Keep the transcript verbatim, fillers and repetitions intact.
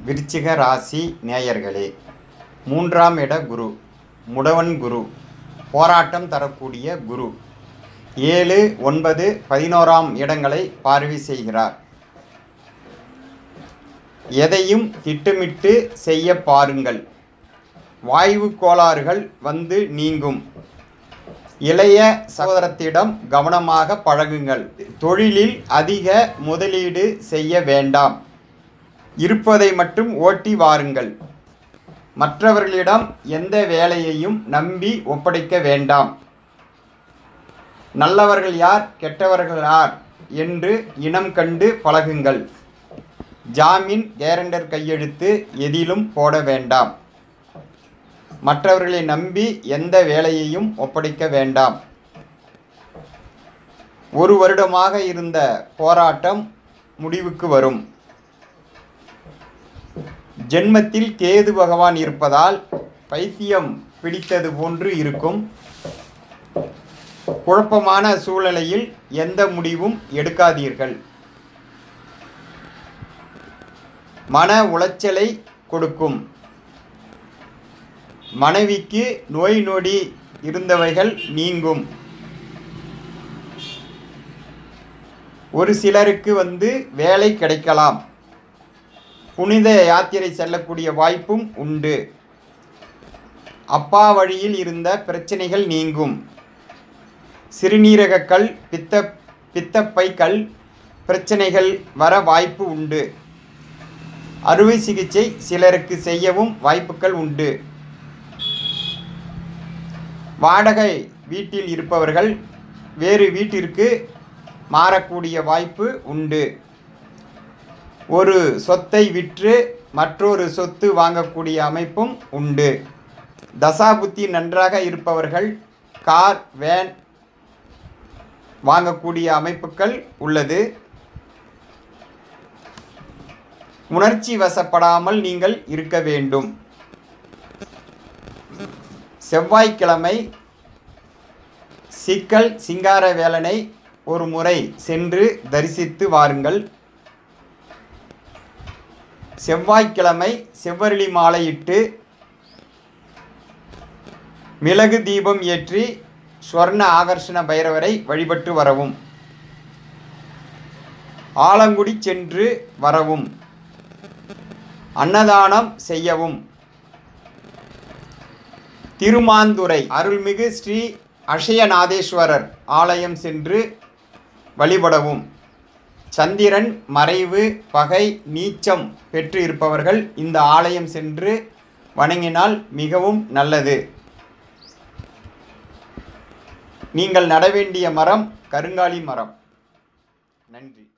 விருச்சிக ராசி நேயர்களே, மூன்றாம் இட குரு, முடவன் குரு, போராட்டம் தரக்கூடிய குரு, ஏழு ஒன்பது பதினோராம் இடங்களை பார்வை செய்கிறார். எதையும் திட்டமிட்டு செய்ய பாருங்கள். வாய்வு கோளாறுகள் வந்து நீங்கும். இளைய சகோதரத்திடம் கவனமாக பழகுங்கள். தொழிலில் அதிக முதலீடு செய்ய வேண்டாம். இருப்பதை மட்டும் ஓட்டி வாருங்கள். மற்றவர்களிடம் எந்த வேலையையும் நம்பி ஒப்படைக்க வேண்டாம். நல்லவர்கள் யார், கெட்டவர்கள் யார் என்று இனம் கண்டு பழகுங்கள். ஜாமீன் கேரண்டர் கையெழுத்து எதிலும் போட வேண்டாம். மற்றவர்களை நம்பி எந்த வேலையையும் ஒப்படைக்க வேண்டாம். ஒரு வருடமாக இருந்த போராட்டம் முடிவுக்கு வரும். ஜென்மத்தில் கேது பகவான் இருப்பதால் பைத்தியம் பிடித்தது போன்று இருக்கும். குழப்பமான சூழ்நிலையில் எந்த முடிவும் எடுக்காதீர்கள். மன உளைச்சலை கொடுக்கும். மனைவிக்கு நோய் நொடி இருந்தவைகள் நீங்கும். ஒரு சிலருக்கு வந்து வேலை கிடைக்கலாம். புனித யாத்திரை செல்லக்கூடிய வாய்ப்பும் உண்டு. அப்பா வழியில் இருந்த பிரச்சனைகள் நீங்கும். சிறுநீரகக்கல், பித்த பித்தப்பைக்கல் பிரச்சனைகள் வர வாய்ப்பு உண்டு. அறுவை சிகிச்சை சிலருக்கு செய்யவும் வாய்ப்புகள் உண்டு. வாடகை வீட்டில் இருப்பவர்கள் வேறு வீட்டிற்கு மாறக்கூடிய வாய்ப்பு உண்டு. ஒரு சொத்தை விற்று மற்றொரு சொத்து வாங்கக்கூடிய அமைப்பும் உண்டு. தசாபுத்தி நன்றாக இருப்பவர்கள் கார், வேன் வாங்கக்கூடிய அமைப்புகள் உள்ளது. உணர்ச்சி வசப்படாமல் நீங்கள் இருக்க வேண்டும். செவ்வாய்க்கிழமை சிக்கல் சிங்கார வேலனை ஒரு முறை சென்று தரிசித்து வாருங்கள். செவ்வாய்க்கிழமை செவ்வரளி மாலையிட்டு மிளகு தீபம் ஏற்றி ஸ்வர்ண ஆகர்ஷண பைரவரை வழிபட்டு வரவும். ஆலங்குடி சென்று வரவும். அன்னதானம் செய்யவும். திருமாந்துறை அருள்மிகு ஸ்ரீ அக்ஷயநாதேஸ்வரர் ஆலயம் சென்று வழிபடவும். சந்திரன் மறைவு, பகை, நீச்சம் பெற்று இருப்பவர்கள் இந்த ஆலயம் சென்று வணங்கினால் மிகவும் நல்லது. நீங்கள் நட வேண்டிய மரம் கருங்காலி மரம். நன்றி.